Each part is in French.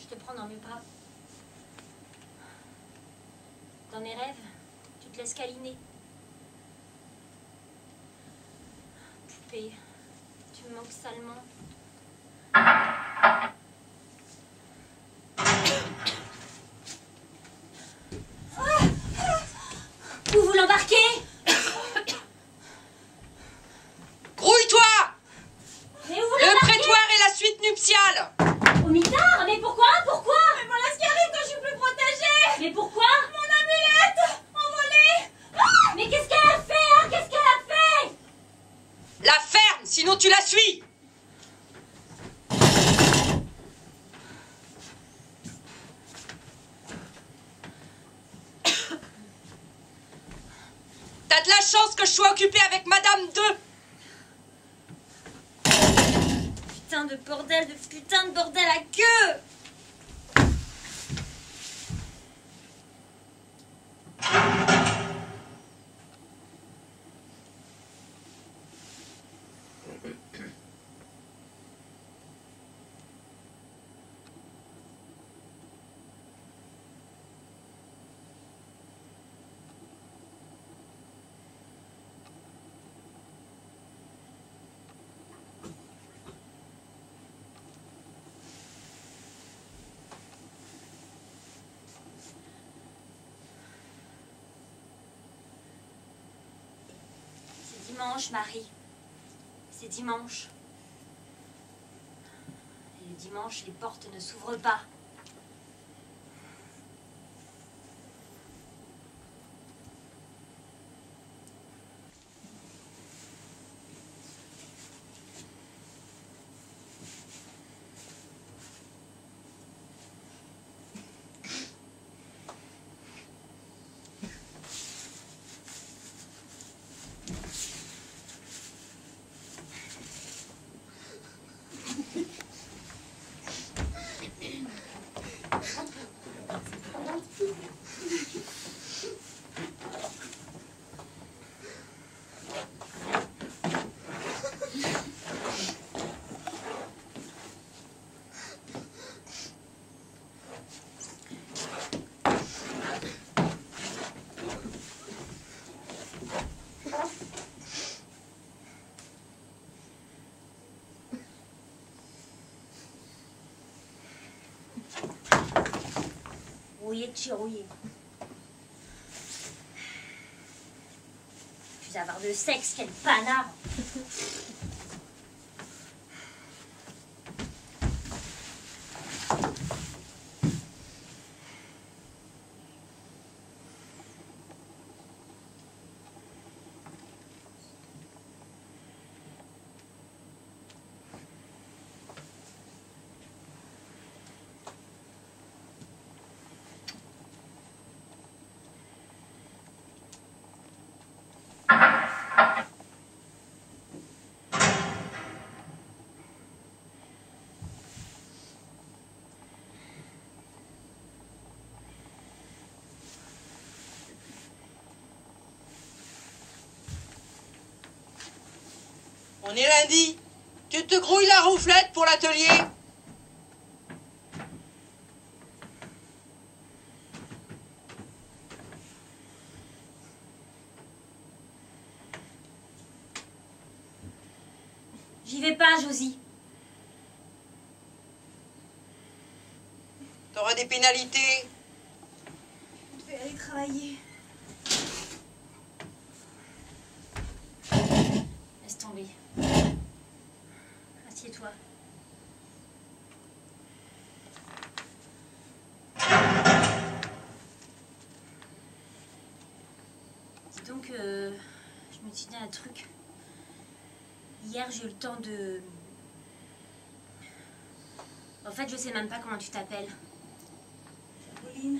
Je te prends dans mes bras. Dans mes rêves, tu te laisses câliner. Poupée, tu me manques salement. Où vous l'embarquez? Grouille-toi! Mais où vous Le l'embarquez? prétoire et la suite nuptiale! Au mitard? Mais pourquoi? Pourquoi? Mais voilà ce qui arrive quand je suis plus protégée! Mais pourquoi? Mon amulette! Envolée! Ah! Mais qu'est-ce qu'elle a fait, hein? Qu'est-ce qu'elle a fait? La ferme, sinon tu la suis! T'as de la chance que je sois occupée avec Madame 2. Putain de bordel à queue! C'est dimanche, Marie. C'est dimanche. Et le dimanche, les portes ne s'ouvrent pas. Rouillé de chirouillé. Plus avoir de sexe, quel panard! On est lundi. Tu te grouilles la rouflette pour l'atelier? J'y vais pas, Josie. T'auras des pénalités. Je vais aller travailler. Laisse tomber. Assieds-toi. Dis donc, je me suis dit un truc. Hier, j'ai eu le temps de... En fait, je sais même pas comment tu t'appelles. Caroline.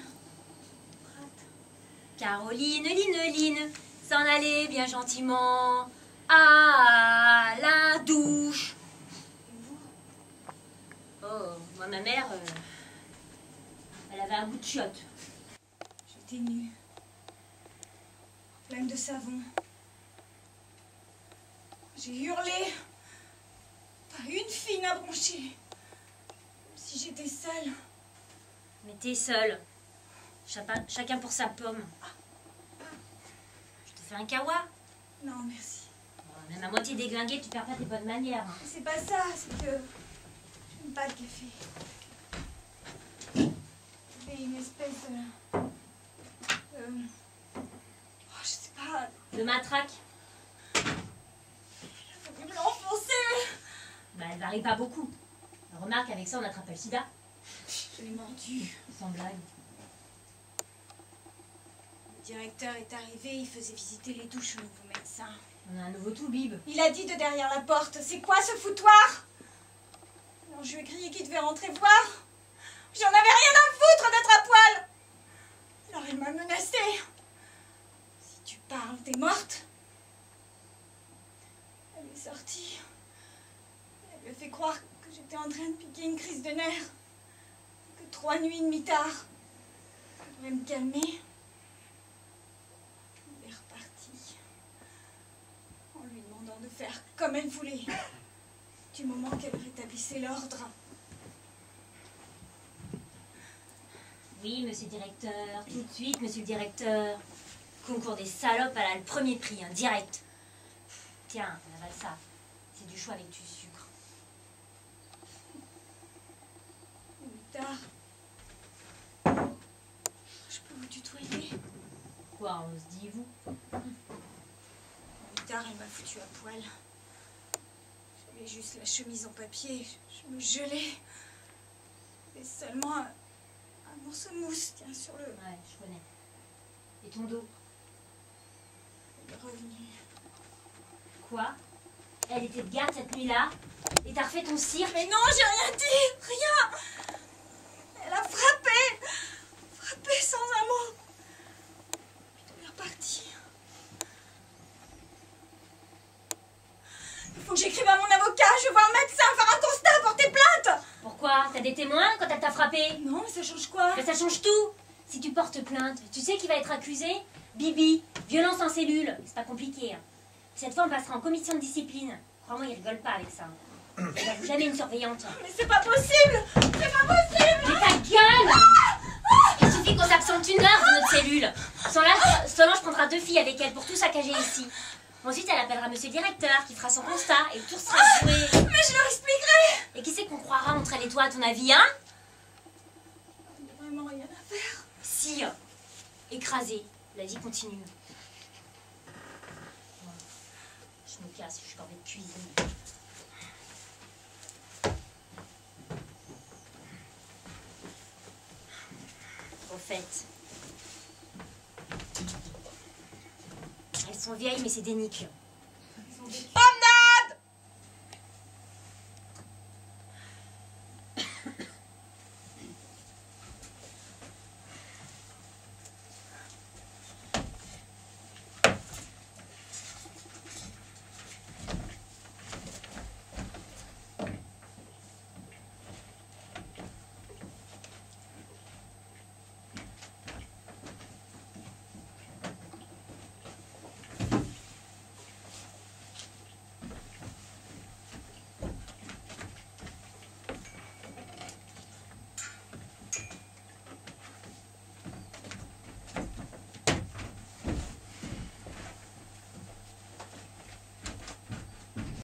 Caroline, Line, s'en aller bien gentiment à la douche. Et vous? Oh, moi, ma mère, elle avait un goût de chiotte. J'étais nue. Pleine de savon. J'ai hurlé. Pas une fille n'a bronché. Comme si j'étais seule. Mais t'es seule. Chacun pour sa pomme. Je te fais un kawa. Non, merci. Même à moitié déglinguée, tu perds pas tes bonnes manières. Hein. C'est pas ça, c'est que j'aime pas le café. J'ai une espèce de... Oh, je sais pas... De matraque. Faut me l'enfoncer. Bah, elle varie pas beaucoup. Remarque, avec ça, on attrape le sida. Je l'ai mordu. Sans blague. Le directeur est arrivé, il faisait visiter les douches au nouveau médecin. On a un nouveau toubib. Il a dit de derrière la porte, c'est quoi ce foutoir? Alors je lui ai crié qu'il devait rentrer voir. J'en avais rien à foutre d'être à poil. Alors il m'a menacée. Si tu parles, t'es morte. Elle est sortie. Elle lui a fait croire que j'étais en train de piquer une crise de nerfs. Que 3 nuits et demie tard. Je devrais me calmer. Il est reparti. En lui demandant de faire comme elle voulait. Du moment qu'elle rétablissait l'ordre. Oui, monsieur le directeur. Tout de suite, monsieur le directeur. Concours des salopes, elle a le premier prix, hein, direct. Tiens, avale ça. C'est du choix avec du sucre. Tard. Je peux vous tutoyer? Quoi, on se dit vous? Tard, elle m'a foutu à poil. J'avais juste la chemise en papier. Je me gelais. Et seulement un morceau de mousse, tiens, sur le... Ouais, je connais. Et ton dos? Elle est revenue. Quoi? Elle était de garde cette nuit-là? Et t'as refait ton cirque? Mais non, j'ai rien dit! Rien! Elle a frappé! Frappé sans un mot! Puis elle est repartie. Il faut que j'écrive à mon avocat, je vais voir un médecin, faire un constat, porter plainte! Pourquoi? T'as des témoins quand elle t'a frappé? Non, mais ça change quoi? Mais ça change tout! Si tu portes plainte, tu sais qui va être accusé? Bibi, violence en cellule. C'est pas compliqué. Hein. Cette fois, on passera en commission de discipline. Crois-moi, ils rigolent pas avec ça. Il n'y a jamais une surveillante. Mais c'est pas possible! C'est pas possible! Mais ta gueule! Il suffit qu'on s'absente 1 heure de notre cellule. Solange prendra 2 filles avec elle pour tout saccager ici. Ensuite, elle appellera monsieur le directeur qui fera son constat et le tour sera joué. Mais je leur expliquerai! Et qui c'est qu'on croira entre elle et toi, à ton avis, hein? Il n'y a vraiment rien à faire. Si, écrasé. La vie continue. Bon, je me casse, je suis corvée de cuisine. Au fait, elles sont vieilles, mais c'est des niques. Oh!